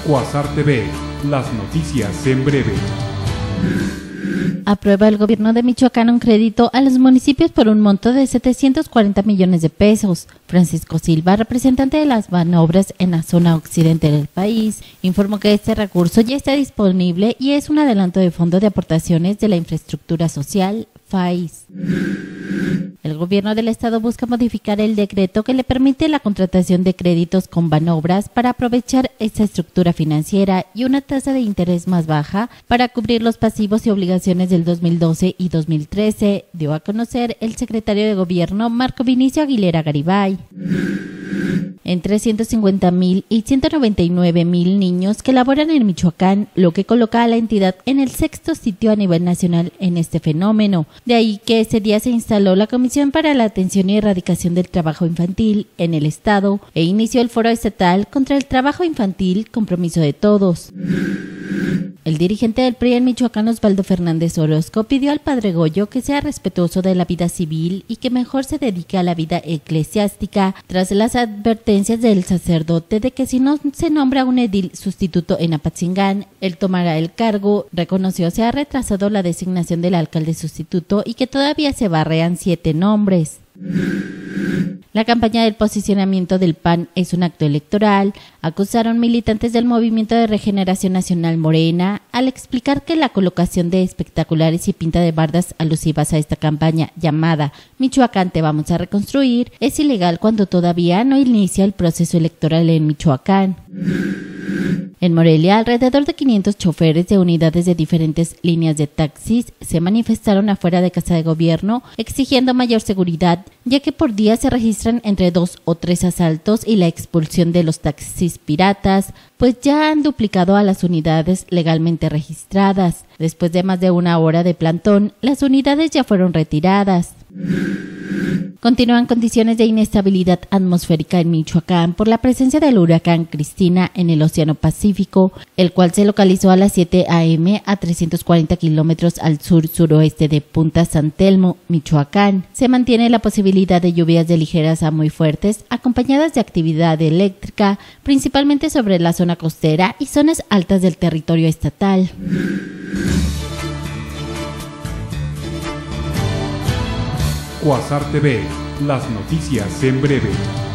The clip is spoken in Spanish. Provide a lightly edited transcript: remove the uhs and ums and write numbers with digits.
Quasar TV, las noticias en breve. Aprueba el gobierno de Michoacán un crédito a los municipios por un monto de 740 millones de pesos. Francisco Silva, representante de las Banobras en la zona occidente del país, informó que este recurso ya está disponible y es un adelanto de fondo de aportaciones de la infraestructura social, FAIS. El gobierno del estado busca modificar el decreto que le permite la contratación de créditos con Banobras para aprovechar esta estructura financiera y una tasa de interés más baja para cubrir los pasivos y obligaciones del 2012 y 2013, dio a conocer el secretario de Gobierno Marco Vinicio Aguilera Garibay. Entre 150,000 y 199,000 niños que laboran en Michoacán, lo que coloca a la entidad en el sexto sitio a nivel nacional en este fenómeno. De ahí que ese día se instaló la Comisión para la Atención y Erradicación del Trabajo Infantil en el estado e inició el Foro Estatal contra el Trabajo Infantil, Compromiso de Todos. El dirigente del PRI en Michoacán, Osvaldo Fernández Orozco, pidió al padre Goyo que sea respetuoso de la vida civil y que mejor se dedique a la vida eclesiástica, tras las advertencias del sacerdote de que si no se nombra un edil sustituto en Apatzingán, él tomará el cargo. Reconoció se ha retrasado la designación del alcalde sustituto y que todavía se barrean 7 nombres. La campaña del posicionamiento del PAN es un acto electoral, acusaron militantes del Movimiento de Regeneración Nacional Morena al explicar que la colocación de espectaculares y pinta de bardas alusivas a esta campaña llamada Michoacán te vamos a reconstruir es ilegal cuando todavía no inicia el proceso electoral en Michoacán. En Morelia, alrededor de 500 choferes de unidades de diferentes líneas de taxis se manifestaron afuera de Casa de Gobierno exigiendo mayor seguridad, ya que por día se registran entre 2 o 3 asaltos y la expulsión de los taxis piratas, pues ya han duplicado a las unidades legalmente registradas. Después de más de 1 hora de plantón, las unidades ya fueron retiradas. Continúan condiciones de inestabilidad atmosférica en Michoacán por la presencia del huracán Cristina en el Océano Pacífico, el cual se localizó a las 7 a.m. a 340 kilómetros al sur-suroeste de Punta San Telmo, Michoacán. Se mantiene la posibilidad de lluvias de ligeras a muy fuertes, acompañadas de actividad eléctrica, principalmente sobre la zona costera y zonas altas del territorio estatal. Quasar TV, las noticias en breve.